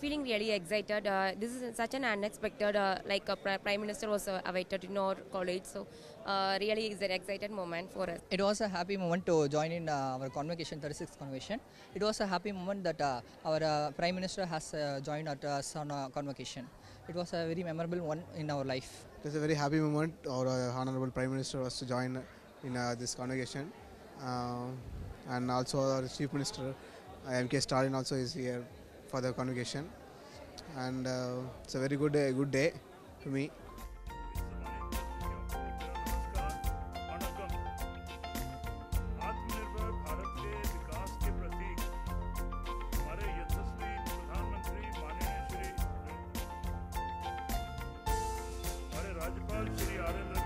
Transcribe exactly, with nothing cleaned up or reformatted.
feeling really excited. Uh, this is such an unexpected, uh, like a Prime Minister was uh, awaited in our college. So uh, really is an excited moment for us. It was a happy moment to join in uh, our convocation, thirty-sixth convocation. It was a happy moment that uh, our uh, Prime Minister has uh, joined at us on a convocation. It was a very memorable one in our life. It was a very happy moment. Our uh, Honorable Prime Minister was to join in uh, this convocation. Uh, and also our Chief Minister uh, M K Stalin also is here for the convocation. And uh, it's a very good day, good day to me. राज्यपाल Shri are